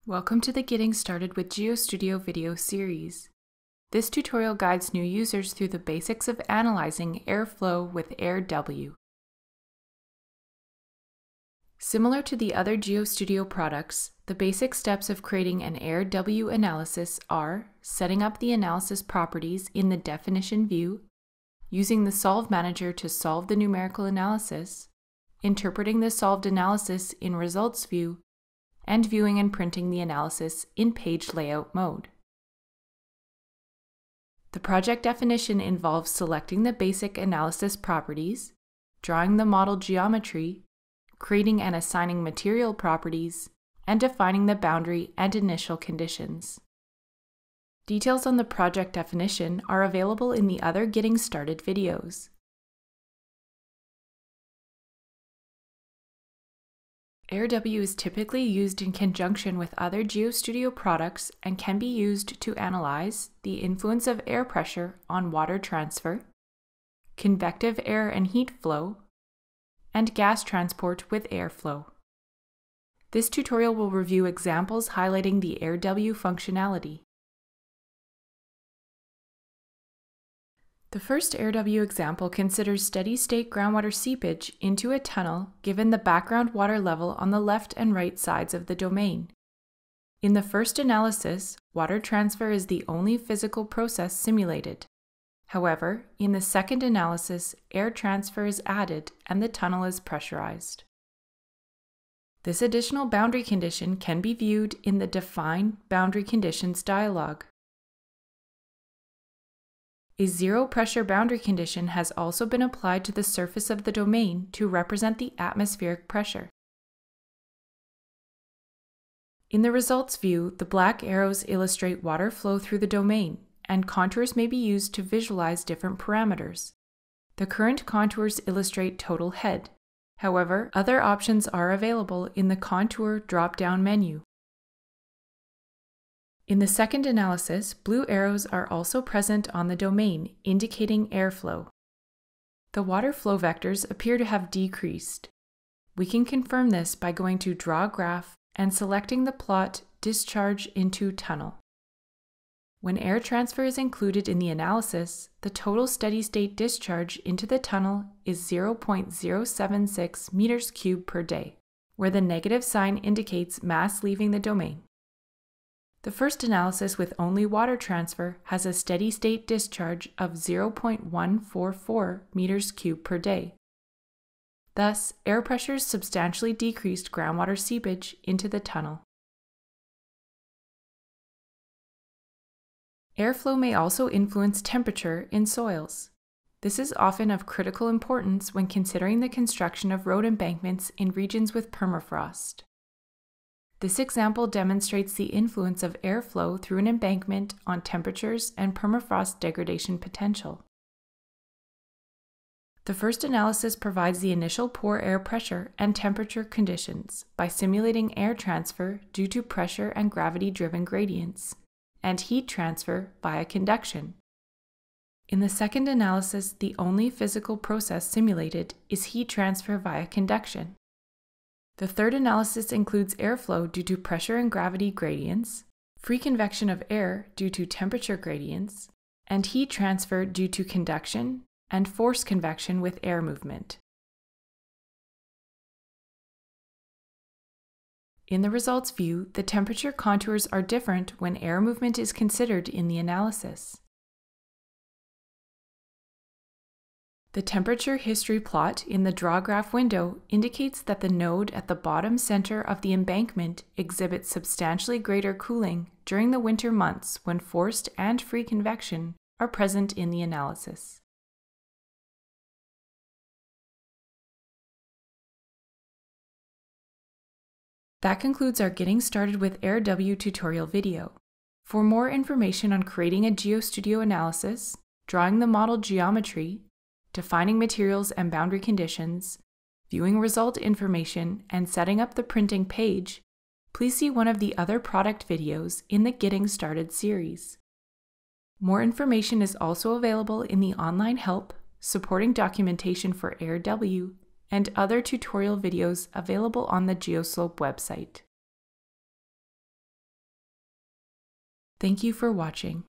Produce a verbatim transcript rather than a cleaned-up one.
Welcome to the Getting Started with GeoStudio video series. This tutorial guides new users through the basics of analyzing airflow with AirW. Similar to the other GeoStudio products, the basic steps of creating an AirW analysis are setting up the analysis properties in the definition view, using the Solve Manager to solve the numerical analysis, interpreting the solved analysis in Results view, and viewing and printing the analysis in page layout mode. The project definition involves selecting the basic analysis properties, drawing the model geometry, creating and assigning material properties, and defining the boundary and initial conditions. Details on the project definition are available in the other Getting Started videos. AirW is typically used in conjunction with other GeoStudio products and can be used to analyze the influence of air pressure on water transfer, convective air and heat flow, and gas transport with airflow. This tutorial will review examples highlighting the AirW functionality. The first AirW example considers steady-state groundwater seepage into a tunnel given the background water level on the left and right sides of the domain. In the first analysis, water transfer is the only physical process simulated. However, in the second analysis, air transfer is added and the tunnel is pressurized. This additional boundary condition can be viewed in the Define Boundary Conditions dialog. A zero-pressure boundary condition has also been applied to the surface of the domain to represent the atmospheric pressure. In the Results view, the black arrows illustrate water flow through the domain, and contours may be used to visualize different parameters. The current contours illustrate total head. However, other options are available in the Contour drop-down menu. In the second analysis, blue arrows are also present on the domain, indicating airflow. The water flow vectors appear to have decreased. We can confirm this by going to Draw Graph and selecting the plot Discharge into Tunnel. When air transfer is included in the analysis, the total steady-state discharge into the tunnel is zero point zero seven six meters cubed per day, where the negative sign indicates mass leaving the domain. The first analysis with only water transfer has a steady-state discharge of zero point one four four meters cubed per day. Thus, air pressures substantially decreased groundwater seepage into the tunnel. Airflow may also influence temperature in soils. This is often of critical importance when considering the construction of road embankments in regions with permafrost. This example demonstrates the influence of airflow through an embankment on temperatures and permafrost degradation potential. The first analysis provides the initial pore air pressure and temperature conditions by simulating air transfer due to pressure and gravity-driven gradients, and heat transfer via conduction. In the second analysis, the only physical process simulated is heat transfer via conduction. The third analysis includes airflow due to pressure and gravity gradients, free convection of air due to temperature gradients, and heat transfer due to conduction and forced convection with air movement. In the Results view, the temperature contours are different when air movement is considered in the analysis. The temperature history plot in the Draw Graph window indicates that the node at the bottom center of the embankment exhibits substantially greater cooling during the winter months when forced and free convection are present in the analysis. That concludes our Getting Started with AirW tutorial video. For more information on creating a GeoStudio analysis, drawing the model geometry, defining materials and boundary conditions, viewing result information, and setting up the printing page, please see one of the other product videos in the Getting Started series. More information is also available in the online help, supporting documentation for AirW, and other tutorial videos available on the GeoSlope website. Thank you for watching.